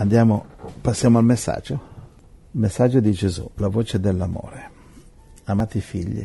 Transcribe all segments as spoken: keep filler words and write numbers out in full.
Andiamo, passiamo al messaggio. Il messaggio di Gesù, la voce dell'amore. Amati figli,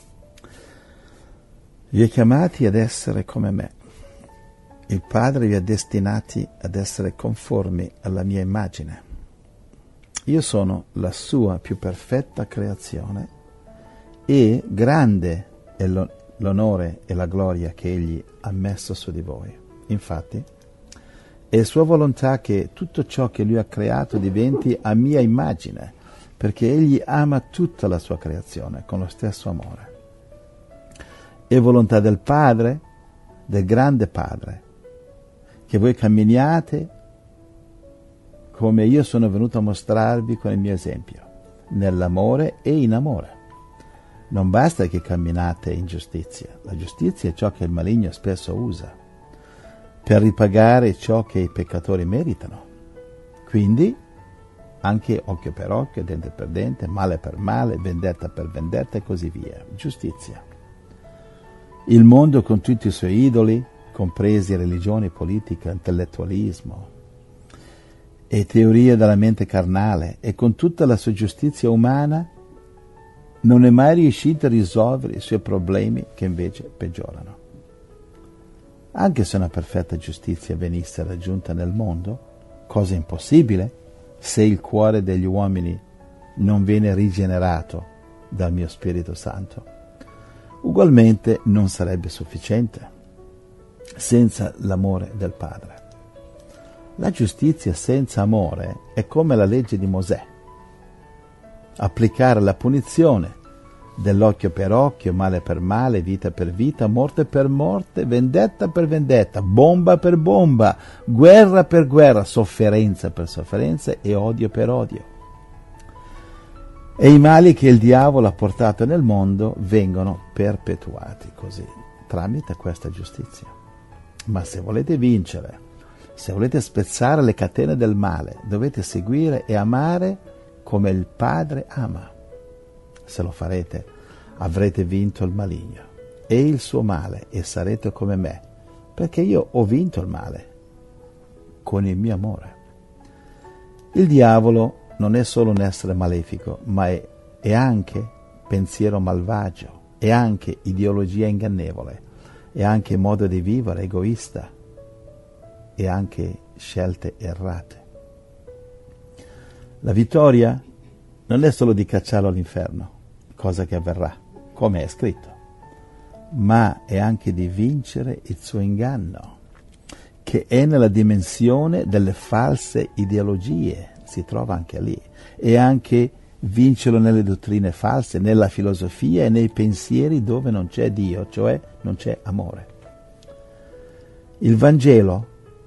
vi ho chiamati ad essere come me. Il Padre vi ha destinati ad essere conformi alla mia immagine. Io sono la sua più perfetta creazione e grande è l'onore e la gloria che Egli ha messo su di voi. Infatti, è sua volontà che tutto ciò che Lui ha creato diventi a mia immagine, perché Egli ama tutta la sua creazione con lo stesso amore. È volontà del Padre, del grande Padre, che voi camminiate come io sono venuto a mostrarvi con il mio esempio, nell'amore e in amore. Non basta che camminate in giustizia. La giustizia è ciò che il maligno spesso usa per ripagare ciò che i peccatori meritano. Quindi, anche occhio per occhio, dente per dente, male per male, vendetta per vendetta e così via. Giustizia. Il mondo con tutti i suoi idoli, compresi religione, politica, intellettualismo e teorie della mente carnale, e con tutta la sua giustizia umana, non è mai riuscito a risolvere i suoi problemi, che invece peggiorano. Anche se una perfetta giustizia venisse raggiunta nel mondo, cosa impossibile se il cuore degli uomini non viene rigenerato dal mio Spirito Santo, ugualmente non sarebbe sufficiente senza l'amore del Padre. La giustizia senza amore è come la legge di Mosè. Applicare la punizione dell'occhio per occhio, male per male, vita per vita, morte per morte, vendetta per vendetta, bomba per bomba, guerra per guerra, sofferenza per sofferenza e odio per odio. E i mali che il diavolo ha portato nel mondo vengono perpetuati così, tramite questa giustizia. Ma se volete vincere, se volete spezzare le catene del male, dovete seguire e amare come il Padre ama. Se lo farete, avrete vinto il maligno e il suo male e sarete come me, perché io ho vinto il male con il mio amore. Il diavolo non è solo un essere malefico, ma è, è anche pensiero malvagio, è anche ideologia ingannevole, è anche modo di vivere egoista, e anche scelte errate. La vittoria non è solo di cacciarlo all'inferno, cosa che avverrà, come è scritto, ma è anche di vincere il suo inganno, che è nella dimensione delle false ideologie, si trova anche lì, e anche vincerlo nelle dottrine false, nella filosofia e nei pensieri dove non c'è Dio, cioè non c'è amore. Il Vangelo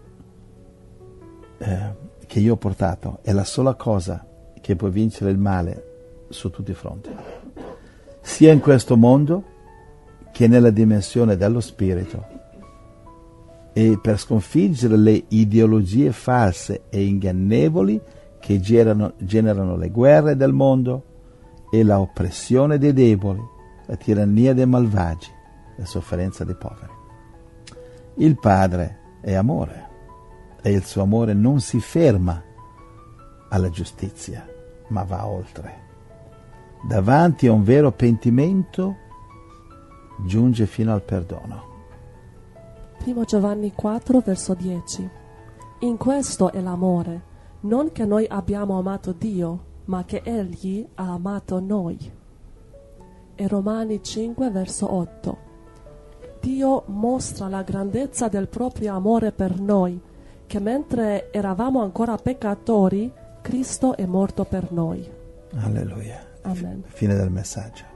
eh, che io ho portato è la sola cosa che può vincere il male su tutti i fronti, sia in questo mondo che nella dimensione dello spirito, e per sconfiggere le ideologie false e ingannevoli che generano, generano le guerre del mondo e la oppressione dei deboli, la tirannia dei malvagi, la sofferenza dei poveri. Il Padre è amore e il suo amore non si ferma alla giustizia, ma va oltre. Davanti a un vero pentimento giunge fino al perdono. Primo Giovanni quattro, verso dieci. In questo è l'amore, non che noi abbiamo amato Dio, ma che Egli ha amato noi. E Romani cinque, verso otto. Dio mostra la grandezza del proprio amore per noi, che mentre eravamo ancora peccatori, Cristo è morto per noi. Alleluia. Amen. Fine del messaggio.